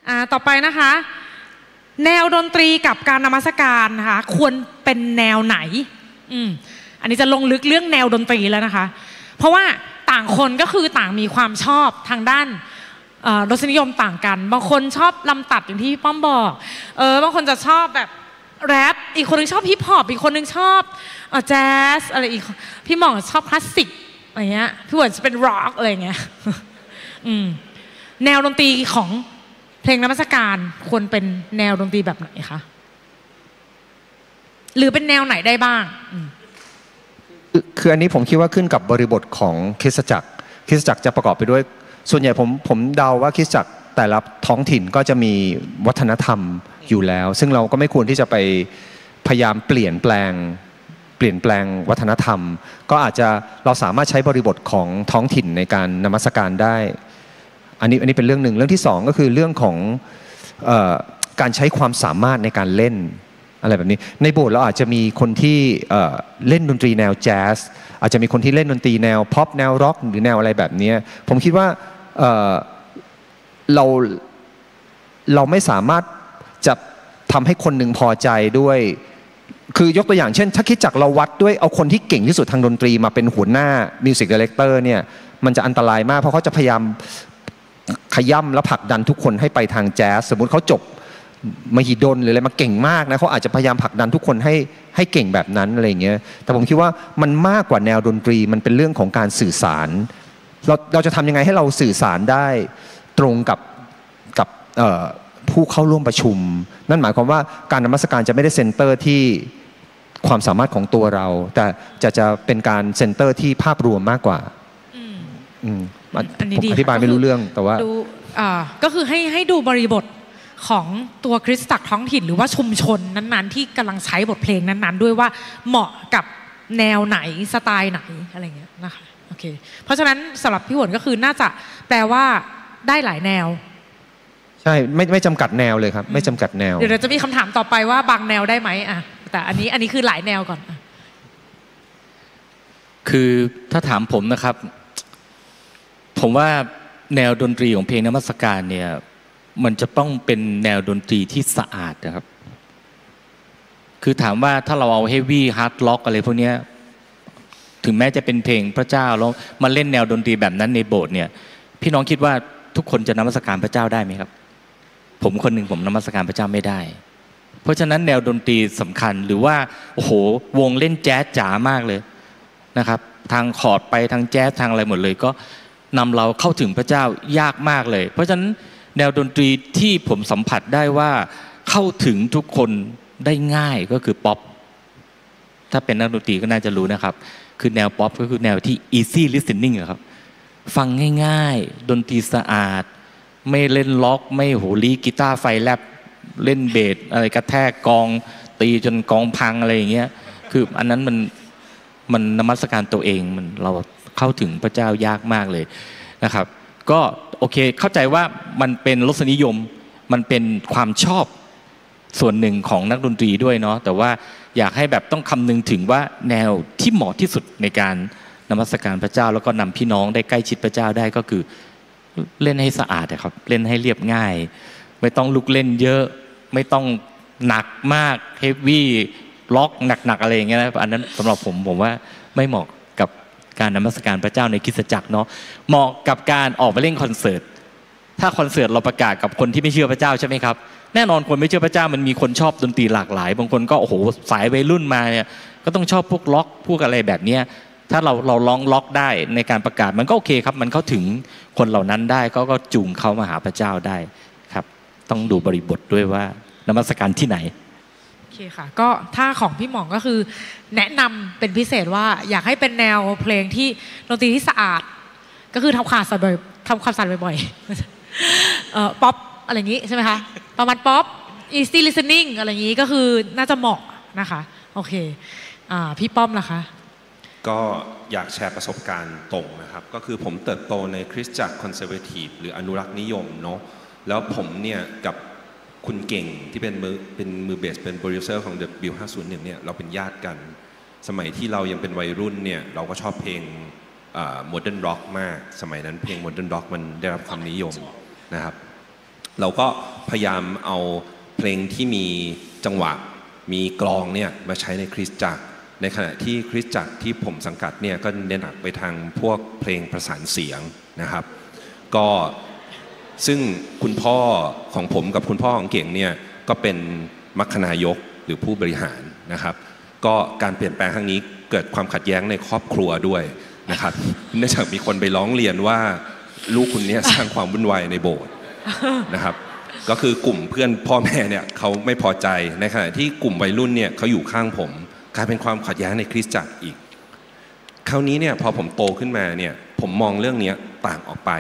ต่อไปนะคะแนวดนตรีกับการนมัสการนะคะควรเป็นแนวไหนอันนี้จะลงลึกเรื่องแนวดนตรีแล้วนะคะเพราะว่าต่างคนก็คือต่างมีความชอบทางด้านรสนิยมต่างกันบางคนชอบลำตัดอย่างที่พี่ป้อมบอกบางคนจะชอบแบบแรปอีกคนนึงชอบฮิปฮอปอีกคนนึงชอบแจ๊สอะไรอีกพี่หม่องชอบคลาสสิกอะไรเงี้ยพี่หวนจะเป็นร็อกอะไรเงี้ยแนวดนตรีของเพลงนมัสการควรเป็นแนวดนตรีแบบไหนคะหรือเป็นแนวไหนได้บ้างคืออันนี้ผมคิดว่าขึ้นกับบริบทของคริสตจักรจะประกอบไปด้วยส่วนใหญ่ผมเดาว่าคริสตจักรแต่ละท้องถิ่นก็จะมีวัฒนธรรมอยู่แล้วซึ่งเราก็ไม่ควรที่จะไปพยายามเปลี่ยนแปลงวัฒนธรรมก็อาจจะเราสามารถใช้บริบทของท้องถิ่นในการนมัสการได้อันนี้เป็นเรื่องหนึ่งเรื่องที่สองก็คือเรื่องของการใช้ความสามารถในการเล่นอะไรแบบนี้ในโบสถ์เราอาจจะมีคนที่เล่นดนตรีแนวแจ๊สอาจจะมีคนที่เล่นดนตรีแนวพ็อปแนวร็อกหรือแนวอะไรแบบนี้ผมคิดว่าเราไม่สามารถจะทำให้คนหนึ่งพอใจด้วยคือยกตัวอย่างเช่นถ้าคิดจากเราวัดด้วยเอาคนที่เก่งที่สุดทางดนตรีมาเป็นหัวหน้ามิวสิกดีเรคเตอร์เนี่ยมันจะอันตรายมากเพราะเขาจะพยายามขย่ำและผลักดันทุกคนให้ไปทางแจ๊สสมมุติเขาจบมหิดลหรืออะไรมาเก่งมากนะเขาอาจจะพยายามผลักดันทุกคนให้เก่งแบบนั้นอะไรอย่างเงี้ยแต่ผมคิดว่ามันมากกว่าแนวดนตรีมันเป็นเรื่องของการสื่อสารเราจะทำยังไงให้เราสื่อสารได้ตรงกับผู้เข้าร่วมประชุมนั่นหมายความว่าการนมัสการจะไม่ได้เซ็นเตอร์ที่ความสามารถของตัวเราแต่จะเป็นการเซ็นเตอร์ที่ภาพรวมมากกว่าผมอธิบายไม่รู้เรื่องแต่ว่าก็คือให้ดูบริบทของตัวคริสตจักรท้องถิ่นหรือว่าชุมชนนั้นๆที่กำลังใช้บทเพลงนั้นๆด้วยว่าเหมาะกับแนวไหนสไตล์ไหนอะไรเงี้ยนะคะโอเคเพราะฉะนั้นสำหรับพี่หวนก็คือน่าจะแปลว่าได้หลายแนวใช่ไม่จำกัดแนวเลยครับไม่จำกัดแนวเดี๋ยวเราจะมีคำถามต่อไปว่าบางแนวได้ไหมแต่อันนี้คือหลายแนวก่อนคือถ้าถามผมนะครับผมว่าแนวดนตรีของเพลงนมัสการเนี่ยมันจะต้องเป็นแนวดนตรีที่สะอาดนะครับคือถามว่าถ้าเราเอาเฮฟวี่ฮาร์ดล็อกอะไรพวกนี้ถึงแม้จะเป็นเพลงพระเจ้าแล้วมาเล่นแนวดนตรีแบบนั้นในโบสถ์เนี่ยพี่น้องคิดว่าทุกคนจะนมัสการพระเจ้าได้ไหมครับผมคนหนึ่งผมนมัสการพระเจ้าไม่ได้เพราะฉะนั้นแนวดนตรีสำคัญหรือว่าโอ้โหวงเล่นแจ๊สจ๋ามากเลยนะครับทางคอร์ดไปทางแจ๊สทางอะไรหมดเลยก็นำเราเข้าถึงพระเจ้ายากมากเลยเพราะฉะนั้นแนวดนตรีที่ผมสัมผัสได้ว่าเข้าถึงทุกคนได้ง่ายก็คือป๊อปถ้าเป็นนักดนตรีก็น่าจะรู้นะครับคือแนวป๊อปก็คือแนวที่ easy listening ครับฟังง่ายๆดนตรีสะอาดไม่เล่นล็อกไม่โหรีกีตาร์ไฟแลบเล่นเบสอะไรกระแทกกองตีจนกองพังอะไรอย่างเงี้ยคืออันนั้นมันนมัสการตัวเองมันเราเข้าถึงพระเจ้ายากมากเลยนะครับก็โอเคเข้าใจว่ามันเป็นรสนิยมมันเป็นความชอบส่วนหนึ่งของนักดนตรีด้วยเนาะแต่ว่าอยากให้แบบต้องคำนึงถึงว่าแนวที่เหมาะที่สุดในการนมัสการพระเจ้าแล้วก็นำพี่น้องได้ใกล้ชิดพระเจ้าได้ก็คือเล่นให้สะอาดครับเล่นให้เรียบง่ายไม่ต้องลุกเล่นเยอะไม่ต้องหนักมากเฮฟวี่ล็อกหนักๆอะไรอย่างเงี้ยนะอันนั้นสำหรับผมว่าไม่เหมาะกับการนมัสการพระเจ้าในคริสตจักรเนาะเหมาะกับการออกไปเล่นคอนเสิร์ตถ้าคอนเสิร์ตเราประกาศกับคนที่ไม่เชื่อพระเจ้าใช่ไหมครับแน่นอนคนไม่เชื่อพระเจ้ามันมีคนชอบดนตรีหลากหลายบางคนก็โอ้โหสายวัยรุ่นมาเนี่ยก็ต้องชอบพวกล็อกพวกอะไรแบบเนี้ยถ้าเราร้องล็อกได้ในการประกาศมันก็โอเคครับมันเข้าถึงคนเหล่านั้นได้ก็จูงเขามาหาพระเจ้าได้ครับต้องดูบริบทด้วยว่านมัสการที่ไหนโอเคค่ะก็ถ้าของพี่หม่องก็คือแนะนำเป็นพิเศษว่าอยากให้เป็นแนวเพลงที่ดนตรีที่สะอาดก็คือทำความสะอาดบ่อยๆป๊อปอะไรอย่างนี้ใช่ไหมคะประมาณป๊อป easy listening อะไรอย่างนี้ก็คือน่าจะเหมาะนะคะโอเคพี่ป้อมล่ะคะก็อยากแชร์ประสบการณ์ตรงนะครับก็คือผมเติบโตในคริสตจักรคอนเซอร์เวทีฟหรืออนุรักษ์นิยมเนาะแล้วผมเนี่ยกับคุณเก่งที่เป็นมือเบสเป็นโปรดิวเซอร์ของ The Bill 501เนี่ยเราเป็นญาติกันสมัยที่เรายังเป็นวัยรุ่นเนี่ยเราก็ชอบเพลงโมเดิร์นร็อกมากสมัยนั้นเพลงโมเดิร์นร็อกมันได้รับความนิยมนะครับเราก็พยายามเอาเพลงที่มีจังหวะมีกลองเนี่ยมาใช้ในคริสตจักรในขณะที่คริสตจักรที่ผมสังกัดเนี่ยก็เน้นหนักไปทางพวกเพลงประสานเสียงนะครับก็ซึ่งคุณพ่อของผมกับคุณพ่อของเก่งเนี่ยก็เป็นมัคคณายกหรือผู้บริหารนะครับก็การเปลี่ยนแปลงครั้งนี้เกิดความขัดแย้งในครอบครัวด้วยนะครับเนื่องจากมีคนไปร้องเรียนว่าลูกคุณเนี่ยสร้างความวุ่นวายในโบสถ์นะครับก็คือกลุ่มเพื่อนพ่อแม่เนี่ยเขาไม่พอใจในขณะที่กลุ่มวัยรุ่นเนี่ยเขาอยู่ข้างผมกลายเป็นความขัดแย้งในคริสตจักรอีกคราวนี้เนี่ยพอผมโตขึ้นมาเนี่ยผมมองเรื่องนี้ต่างออกไป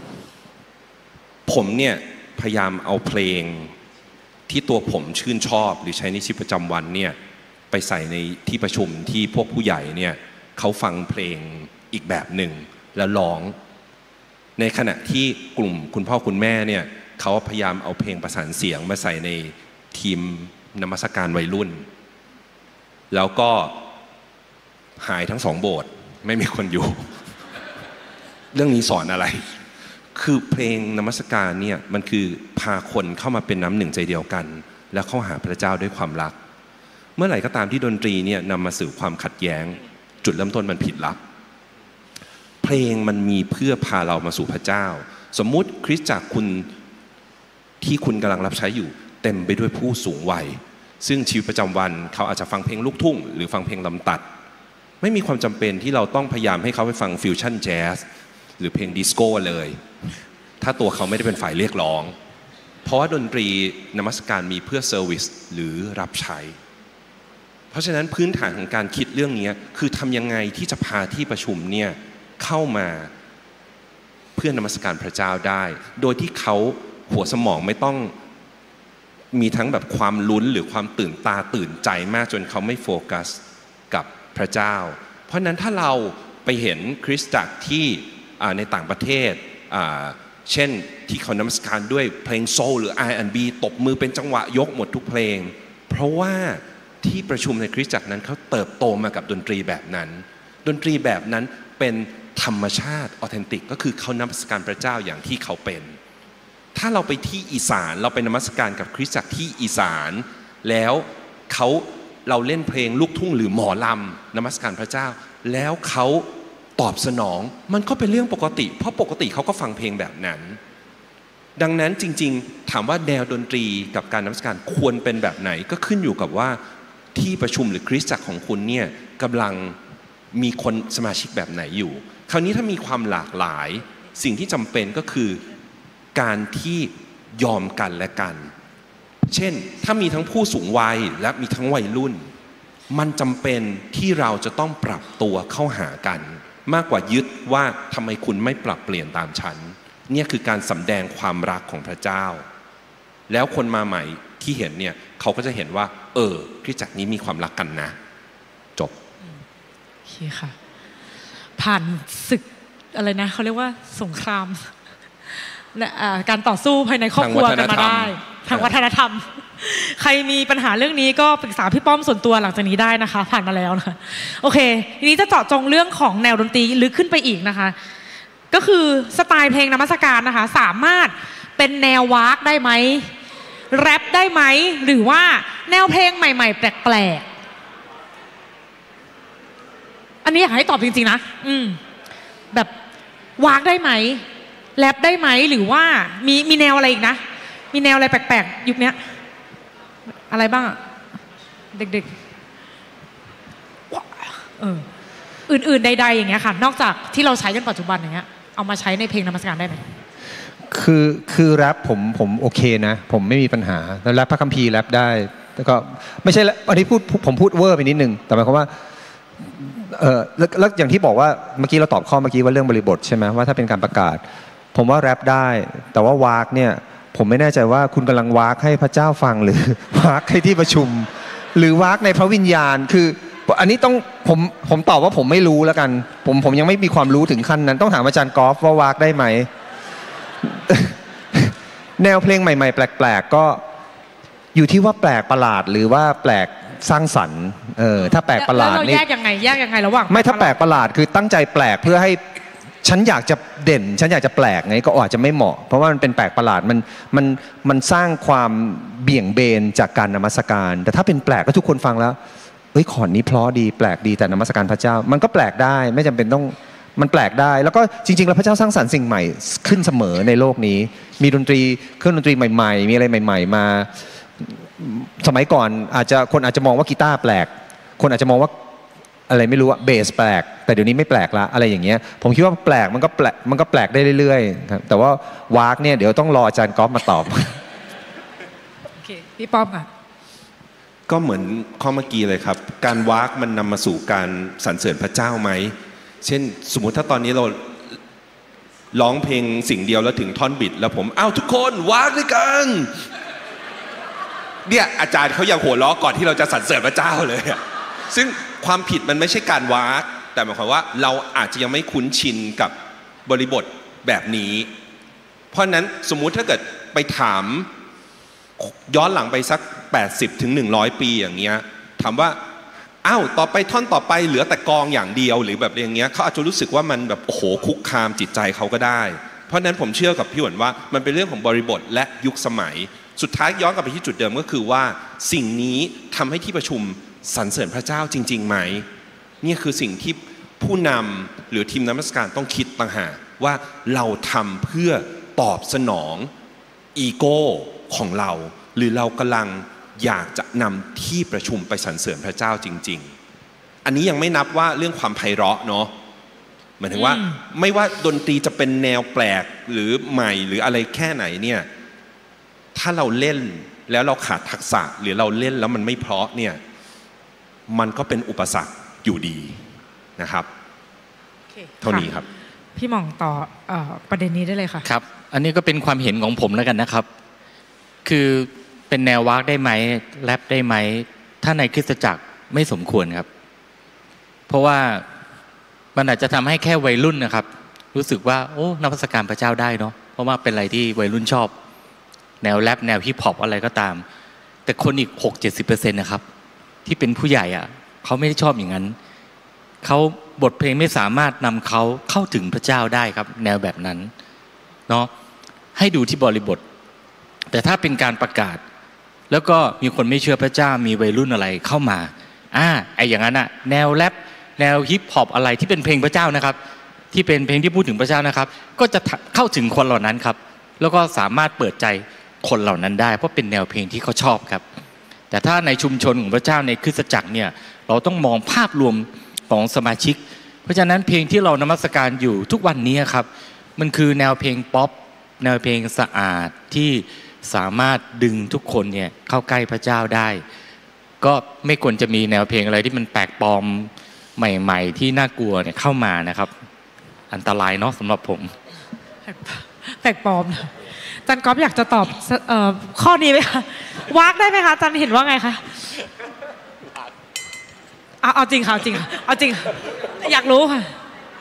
ผมเนี่ยพยายามเอาเพลงที่ตัวผมชื่นชอบหรือใช้ในชีวิตประจำวันเนี่ยไปใส่ในที่ประชุมที่พวกผู้ใหญ่เนี่ยเขาฟังเพลงอีกแบบหนึ่งแล้วร้องในขณะที่กลุ่มคุณพ่อคุณแม่เนี่ยเขาพยายามเอาเพลงประสานเสียงมาใส่ในทีมนมัสการวัยรุ่นแล้วก็หายทั้งสองโบสถ์ไม่มีคนอยู่ เรื่องนี้สอนอะไรคือเพลงนมัสการเนี่ยมันคือพาคนเข้ามาเป็นน้ำหนึ่งใจเดียวกันแล้วเข้าหาพระเจ้าด้วยความรักเมื่อไหร่ก็ตามที่ดนตรีเนี่ยนำมาสู่ความขัดแย้งจุดเริ่มต้นมันผิดลับเพลงมันมีเพื่อพาเรามาสู่พระเจ้าสมมุติคริสตจักรคุณที่คุณกำลังรับใช้อยู่เต็มไปด้วยผู้สูงวัยซึ่งชีวิตประจำวันเขาอาจจะฟังเพลงลูกทุ่งหรือฟังเพลงลำตัดไม่มีความจำเป็นที่เราต้องพยายามให้เขาไปฟังฟิวชั่นแจ๊สหรือเพลงดิสโก้เลยถ้าตัวเขาไม่ได้เป็นฝ่ายเรียกร้องเพราะว่าดนตรีนมัสการมีเพื่อเซอร์วิสหรือรับใช้เพราะฉะนั้นพื้นฐานของการคิดเรื่องนี้คือทำยังไงที่จะพาที่ประชุมเนี่ยเข้ามาเพื่อนมัสการพระเจ้าได้โดยที่เขาหัวสมองไม่ต้องมีทั้งแบบความลุ้นหรือความตื่นตาตื่นใจมากจนเขาไม่โฟกัสกับพระเจ้าเพราะนั้นถ้าเราไปเห็นคริสตจักรที่ในต่างประเทศเช่นที่เขานมัสการด้วยเพลงโซลหรือ R&B ตบมือเป็นจังหวะยกหมดทุกเพลงเพราะว่าที่ประชุมในคริสตจักรนั้นเขาเติบโตมากับดนตรีแบบนั้นดนตรีแบบนั้นเป็นธรรมชาติออเทนติกก็คือเขานมัสการพระเจ้าอย่างที่เขาเป็นถ้าเราไปที่อีสานเราไปนมัสการกับคริสตจักรที่อีสานแล้วเราเล่นเพลงลูกทุ่งหรือหมอลำนมัสการพระเจ้าแล้วเขาตอบสนองมันก็เป็นเรื่องปกติเพราะปกติเขาก็ฟังเพลงแบบนั้นดังนั้นจริงๆถามว่าแนวดนตรีกับการนมัสการควรเป็นแบบไหนก็ขึ้นอยู่กับว่าที่ประชุมหรือคริสตจักรของคุณเนี่ยกำลังมีคนสมาชิกแบบไหนอยู่คราวนี้ถ้ามีความหลากหลายสิ่งที่จำเป็นก็คือการที่ยอมกันและกันเช่นถ้ามีทั้งผู้สูงวัยและมีทั้งวัยรุ่นมันจำเป็นที่เราจะต้องปรับตัวเข้าหากันมากกว่ายึดว่าทำไมคุณไม่ปรับเปลี่ยนตามฉันเนี่ยคือการสำแดงความรักของพระเจ้าแล้วคนมาใหม่ที่เห็นเนี่ยเขาก็จะเห็นว่าคริสตจักรนี้มีความรักกันนะจบโอเคค่ะผ่านศึกอะไรนะเขาเรียกว่าสงครามการต่อสู้ภายในครอบครัวกันมาได้ทางวัฒนธรรมใครมีปัญหาเรื่องนี้ก็ปรึกษาพี่ป้อมส่วนตัวหลังจากนี้ได้นะคะผ่านมาแล้วนะโอเคทีนี้จะเจาะจงเรื่องของแนวดนตรีลึกขึ้นไปอีกนะคะก็คือสไตล์เพลงนมัสการนะคะสามารถเป็นแนววากได้ไหมแรปได้ไหมหรือว่าแนวเพลงใหม่ๆแปลกๆอันนี้อยากให้ตอบจริงๆนะแบบวากได้ไหมแรปได้ไหมหรือว่ามีแนวอะไรอีกนะมีแนวอะไรแปลกๆยุคนี้อะไรบ้างเด็กๆอื่นๆใดๆอย่างเงี้ยค่ะนอกจากที่เราใช้กันปัจจุบันอย่างเงี้ยเอามาใช้ในเพลงนมัสการได้ไหมคือแรปผมโอเคนะผมไม่มีปัญหาแล้วแรปพระคัมภีร์แรปได้แต่ก็ไม่ใช่อันนี้ผมพูดเวอร์ไปนิดนึงแต่หมายความว่าแล้วอย่างที่บอกว่าเมื่อกี้เราตอบข้อเมื่อกี้ว่าเรื่องบริบทใช่ไหมว่าถ้าเป็นการประกาศผมว่าแรปได้แต่ว่าวากเนี่ยผมไม่แน่ใจว่าคุณกำลังวากให้พระเจ้าฟังหรือวากให้ที่ประชุมหรือวากในพระวิญญาณคืออันนี้ต้องผมตอบว่าผมไม่รู้แล้วกันผมยังไม่มีความรู้ถึงขั้นนั้นต้องถามอาจารย์กอล์ฟว่าวากได้ไหม แนวเพลงใหม่ๆแปลกๆก็อยู่ที่ว่าแปลกประหลาดหรือว่าแปลกสร้างสรรค์ถ้าแปลกประหลาดนี่แยกยังไงระหว่างไม่ถ้าแปลกประหลาดคือตั้งใจแปลกเพื่อให้ฉันอยากจะเด่นฉันอยากจะแปลกไงก็อาจจะไม่เหมาะเพราะว่ามันเป็นแปลกประหลาดมันสร้างความเบี่ยงเบนจากการนมัสการแต่ถ้าเป็นแปลกก็ทุกคนฟังแล้วเฮ้ยขอนนี้เพราะดีแปลกดีแต่นมัสการพระเจ้ามันก็แปลกได้ไม่จำเป็นต้องมันแปลกได้แล้วก็จริงๆแล้วพระเจ้าสร้างสรรค์สิ่งใหม่ขึ้นเสมอในโลกนี้มีดนตรีเครื่องดนตรีใหม่ๆมีอะไรใหม่ๆมาสมัยก่อนคนอาจจะมองว่ากีตาร์แปลกคนอาจจะมองว่าอะไรไม่รู้อะเบสแปลกแต่เดี๋ยวนี้ไม่แปลกละอะไรอย่างเงี้ยผมคิดว่าแปลกมันก็แปลกได้เรื่อยๆครับแต่ว่าวากเนี่ยเดี๋ยวต้องรออาจารย์ก๊อฟมาตอบโอเคพี่ป้อมค่ะก็เหมือนข้อเมื่อกี้เลยครับการวากมันนำมาสู่การสรรเสริญพระเจ้าไหมเช่นสมมุติถ้าตอนนี้เราร้องเพลงสิ่งเดียวแล้วถึงท่อนบิดแล้วผมอ้าวทุกคนวากด้วยกันเนี่ยอาจารย์เขายังหัวเราะก่อนที่เราจะสรรเสริญพระเจ้าเลยซึ่งความผิดมันไม่ใช่การวากแต่หมายความว่าเราอาจจะยังไม่คุ้นชินกับบริบทแบบนี้เพราะนั้นสมมุติถ้าเกิดไปถามย้อนหลังไปสัก80 ถึง 100 ปีอย่างเงี้ยถามว่าอ้าวต่อไปท่อนต่อไปเหลือแต่กองอย่างเดียวหรือแบบอย่างเงี้ยเขาอาจจะรู้สึกว่ามันแบบโอ้โหคุกคามจิตใจเขาก็ได้เพราะนั้นผมเชื่อกับพี่หวนว่ามันเป็นเรื่องของบริบทและยุคสมัยสุดท้ายย้อนกลับไปที่จุดเดิมก็คือว่าสิ่งนี้ทำให้ที่ประชุมสรรเสริญพระเจ้าจริงๆไหมนี่คือสิ่งที่ผู้นำหรือทีมนมัสการต้องคิดต่างหากว่าเราทำเพื่อตอบสนองอีโก้ของเราหรือเรากำลังอยากจะนำที่ประชุมไปสรรเสริญพระเจ้าจริงๆอันนี้ยังไม่นับว่าเรื่องความไพเราะเนาะหมายถึงว่าไม่ว่าดนตรีจะเป็นแนวแปลกหรือใหม่หรืออะไรแค่ไหนเนี่ยถ้าเราเล่นแล้วเราขาดทักษะหรือเราเล่นแล้วมันไม่เพราะเนี่ยมันก็เป็นอุปสรรคอยู่ดีนะครับเท่านี้ครับพี่หม่องต่อประเด็นนี้ได้เลยค่ะครับอันนี้ก็เป็นความเห็นของผมแล้วกันนะครับคือเป็นแนววากได้ไหมแรปได้ไหมถ้าในคริสตจักรไม่สมควรครับเพราะว่ามันอาจจะทำให้แค่วัยรุ่นนะครับรู้สึกว่าโอ้นมัสการพระเจ้าได้เนาะเพราะว่าเป็นอะไรที่วัยรุ่นชอบแนวแรปแนวฮิปฮอปอะไรก็ตามแต่คนอีก 60-70% นะครับที่เป็นผู้ใหญ่อ่ะเขาไม่ได้ชอบอย่างนั้นเขาบทเพลงไม่สามารถนำเขาเข้าถึงพระเจ้าได้ครับแนวแบบนั้นเนาะให้ดูที่บริบทแต่ถ้าเป็นการประกาศแล้วก็มีคนไม่เชื่อพระเจ้ามีวัยรุ่นอะไรเข้ามาไอ้อย่างนั้นอ่ะแนวแรปแนวฮิปฮอปอะไรที่เป็นเพลงพระเจ้านะครับที่เป็นเพลงที่พูดถึงพระเจ้านะครับก็จะเข้าถึงคนเหล่านั้นครับแล้วก็สามารถเปิดใจคนเหล่านั้นได้เพราะเป็นแนวเพลงที่เขาชอบครับแต่ถ้าในชุมชนของพระเจ้าในคริสตจักรเนี่ยเราต้องมองภาพรวมของสมาชิกเพราะฉะนั้นเพลงที่เรานมัสการอยู่ทุกวันนี้ครับมันคือแนวเพลงป๊อปแนวเพลงสะอาดที่สามารถดึงทุกคนเนี่ยเข้าใกล้พระเจ้าได้ก็ไม่ควรจะมีแนวเพลงอะไรที่มันแปลกปลอมใหม่ๆที่น่ากลัวเนี่ยเข้ามานะครับอันตรายเนาะสำหรับผมแปลกปลอมจันก๊อฟอยากจะตอบข้อนี้ไหมคะวากได้ไหมคะจันเห็นว่าไงคะเอาจริงค่ะเอาจริงอยากรู้ค่ะ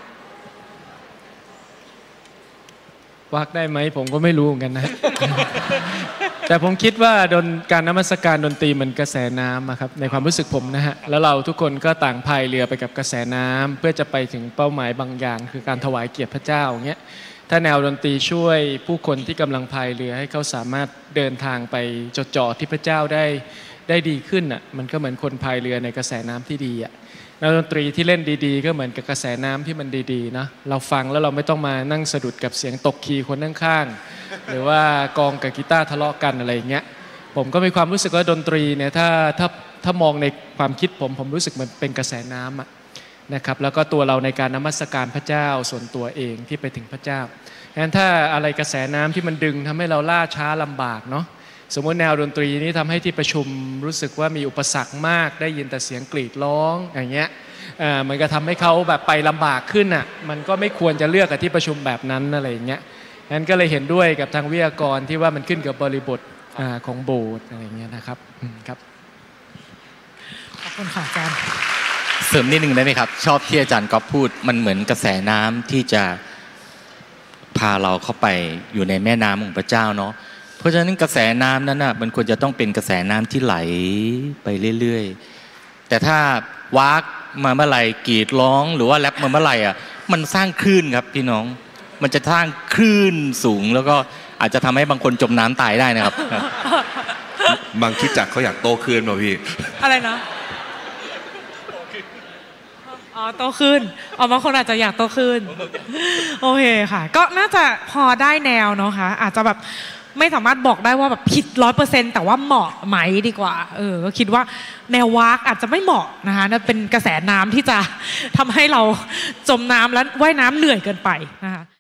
วากได้ไหมผมก็ไม่รู้เหมือนกันนะ แต่ผมคิดว่าการนมัสการดนตรีมันกระแสน้ำครับในความรู้สึกผมนะฮะแล้วเราทุกคนก็ต่างพายเรือไปกับกระแสน้ำเพื่อจะไปถึงเป้าหมายบางอย่างคือการถวายเกียรติพระเจ้าอย่างเงี้ยถ้าแนวดนตรีช่วยผู้คนที่กำลังพายเรือให้เขาสามารถเดินทางไปจดจ่อที่พระเจ้าได้ดีขึ้นอ่ะมันก็เหมือนคนพายเรือในกระแสน้ำที่ดีอ่ะนักดนตรีที่เล่นดีๆก็เหมือนกับกระแสน้ำที่มันดีๆนะเราฟังแล้วเราไม่ต้องมานั่งสะดุดกับเสียงตกคีย์คนข้างๆหรือว่ากองกับกีตาร์ทะเลาะกันอะไรอย่างเงี้ยผมก็มีความรู้สึกว่าดนตรีเนี่ยถ้ามองในความคิดผมรู้สึกมันเป็นกระแสน้ำอ่ะนะครับแล้วก็ตัวเราในการนมัสการพระเจ้าส่วนตัวเองที่ไปถึงพระเจ้างั้นถ้าอะไรกระแสน้ำที่มันดึงทำให้เราล่าช้าลำบากเนาะสมมติแนวดนตรีนี้ทำให้ที่ประชุมรู้สึกว่ามีอุปสรรคมากได้ยินแต่เสียงกรีดร้องอย่างเงี้ยมันก็ทำให้เขาแบบไปลำบากขึ้นอ่ะมันก็ไม่ควรจะเลือกกับที่ประชุมแบบนั้นอะไรอย่างเงี้ยงั้นก็เลยเห็นด้วยกับทางวิทยากรที่ว่ามันขึ้นกับบริบทของโบสถ์อะไรอย่างเงี้ยนะครับครับขอบคุณค่ะอาจารย์เสริมนิดนึงได้ไหมครับชอบที่อาจารย์ก๊อฟพูดมันเหมือนกระแสน้ำที่จะพาเราเข้าไปอยู่ในแม่น้ำของพระเจ้าเนาะเพราะฉะนั้นกระแสน้ำนั้นน่ะมันควรจะต้องเป็นกระแสน้ำที่ไหลไปเรื่อยๆแต่ถ้าวากมาเมื่อไหร่กรีดร้องหรือว่าแรปมาเมื่อไหร่อ่ะมันสร้างคลื่นครับพี่น้องมันจะสร้างคลื่นสูงแล้วก็อาจจะทำให้บางคนจมน้ำตายได้นะครับบางคิดจักเขาอยากโตขึ้นป่ะพี่อะไรนะอ๋อโตขึ้นบางคนอาจจะอยากโตขึ้นโอเคค่ะก็น่าจะพอได้แนวเนาะค่ะอาจจะแบบไม่สามารถบอกได้ว่าแบบผิด100%แต่ว่าเหมาะไหมดีกว่าก็คิดว่าแนววากอาจจะไม่เหมาะนะคะนั่นเป็นกระแสน้ำที่จะทำให้เราจมน้ำและว่ายน้ำเหนื่อยเกินไปนะคะ